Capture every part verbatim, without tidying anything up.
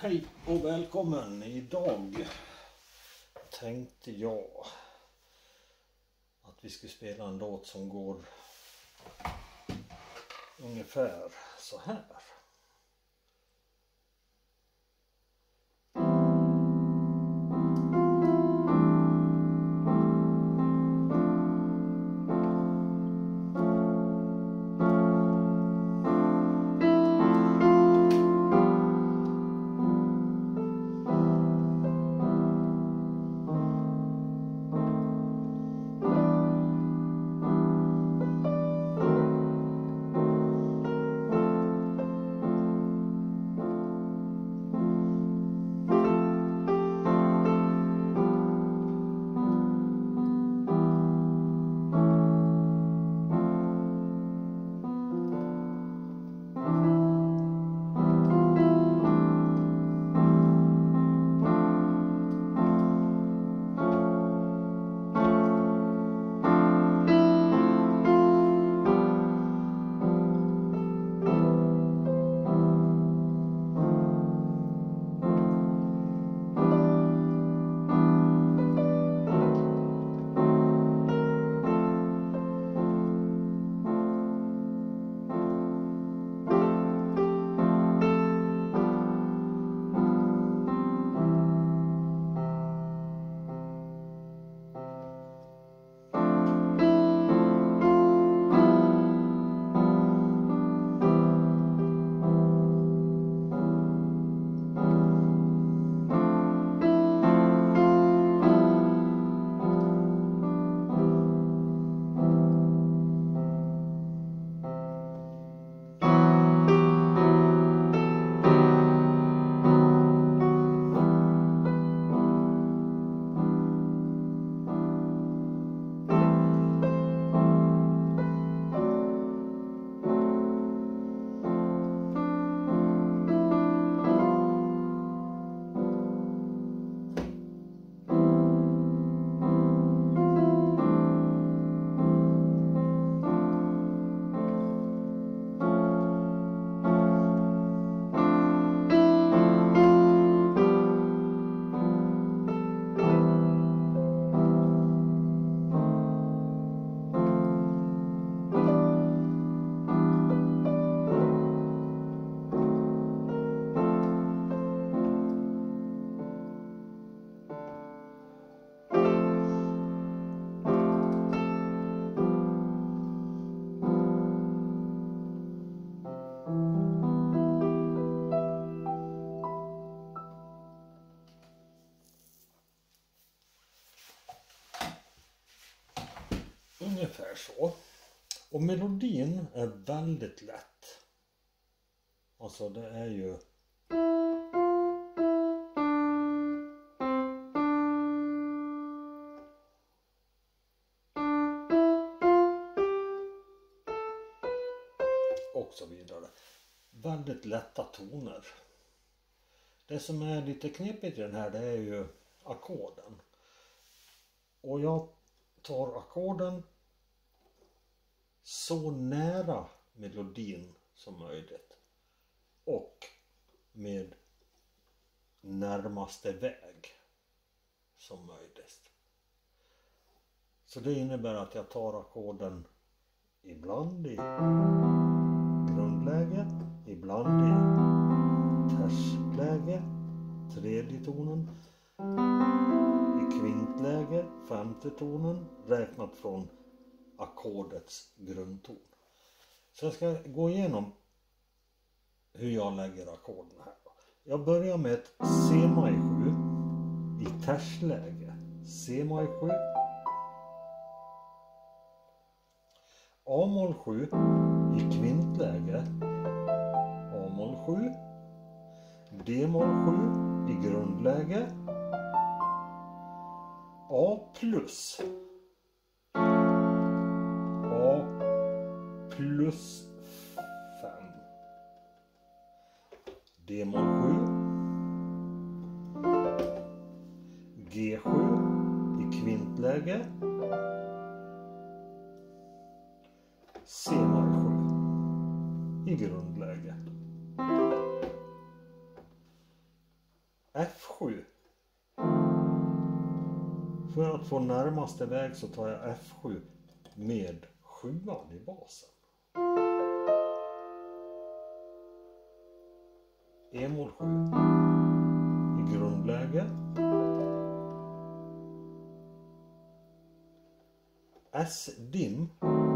Hej och välkommen! Idag tänkte jag att vi skulle spela en låt som går ungefär så här. Ungefär så. Och melodin är väldigt lätt. Alltså det är ju... och så vidare. Väldigt lätta toner. Det som är lite knepigt i den här, det är ju ackorden. Och jag tar ackorden så nära melodin som möjligt och med närmaste väg som möjligt. Så det innebär att jag tar ackorden ibland i grundläge, ibland i tersläge, tredje tonen, i kvintläge, femte tonen, räknat från ackordets grundton. Så jag ska gå igenom hur jag lägger ackorden här. Jag börjar med ett C-maj sju i tersläge. C-maj sju. A-moll sju i kvintläge. A-moll sju. D-moll sju i grundläge. A plus. A plus fem. D-moll sju. G sju i kvintläge. C-maj sju i grundläge. sju. För att få närmaste väg så tar jag F sju med sjuan i basen. E-moll sju i grundläge. S-dim.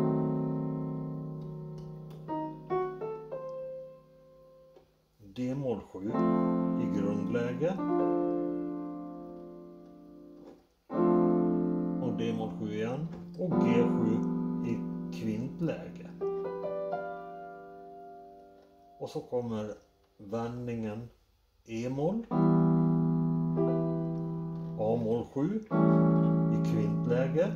D-moll sju i grundläge. Och D-moll sju igen. Och G sju i kvintläge. Och så kommer vändningen E-moll. A-moll sju i kvintläge.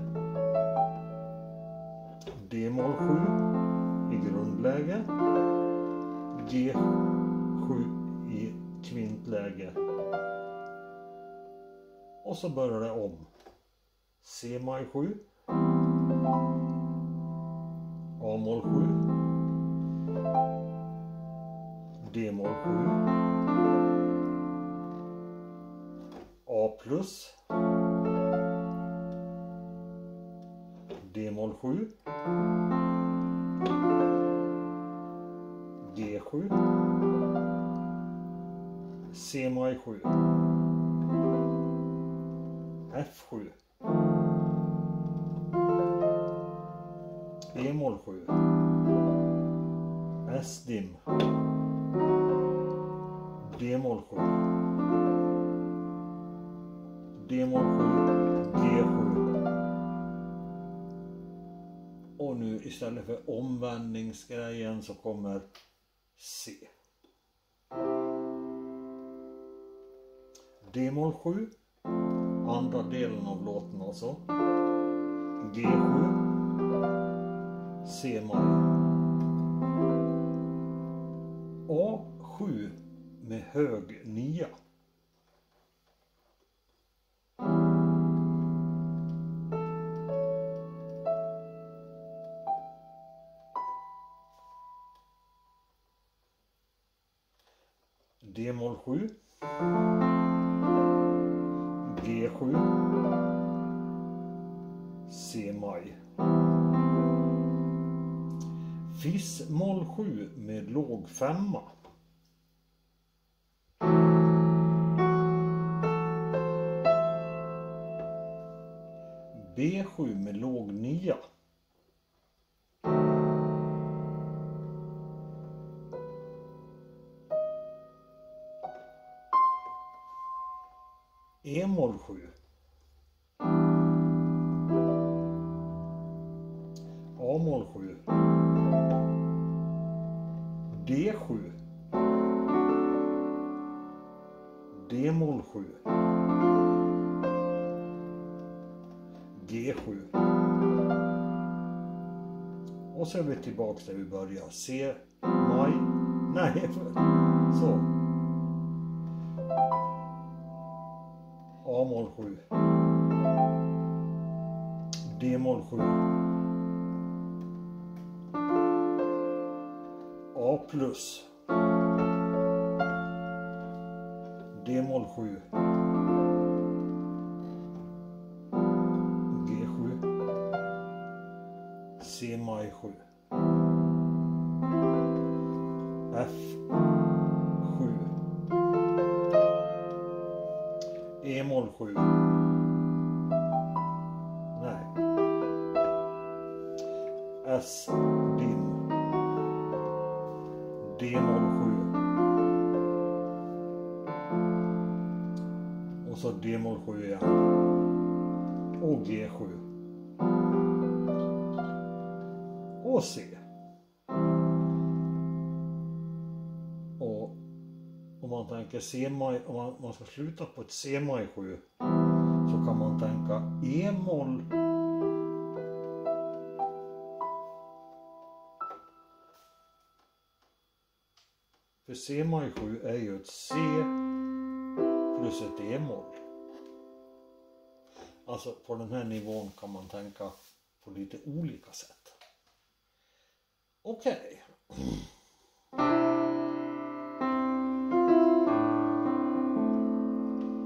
D-moll sju i grundläge. G sju i kvintläge. Och så börjar det om. C-maj sju. A-moll sju. D-moll sju. A plus. D-moll sju. G sju. C-maj sju. F sju. E-moll sju. S-dim. D-moll sju. D-moll sju. G sju. Och nu istället för omvändningsgrejen så kommer C. D-moll sju. Andra delen av låten alltså. G sju. C-maj. A sju med hög nia. D-moll sju. G sju. C-maj. Fis-moll sju med låg femma. B sju med låg nia. E-moll sju. A-moll sju. D sju. D-moll sju. G sju. Och så är vi tillbaka där vi börjar. C-maj. Nej, så. A-moll sju. D-moll sju. A plus. D-moll sju. G sju. C-maj sju. F sju. E-moll sju. Nej. S-dim. D-moll sju. Och så D-moll sju igen. Och G sju. Och C. Och om man tänker C-maj, om man, man ska sluta på ett C-maj sju, så kan man tänka E-moll. För C-maj sju är ju ett C plus ett E-moll. Alltså på den här nivån kan man tänka på lite olika sätt. Okej. Okay.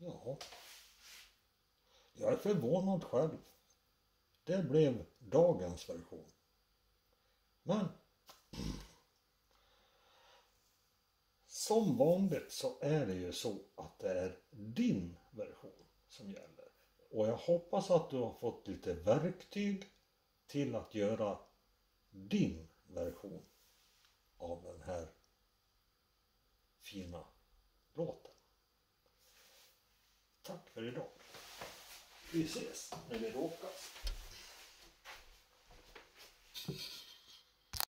Ja. Jag är förvånad själv. Det blev dagens version. Men som vanligt så är det ju så att det är din version som gäller. Och jag hoppas att du har fått lite verktyg till att göra din version av den här fina låten. Tack för idag. Vi ses när vi råkas.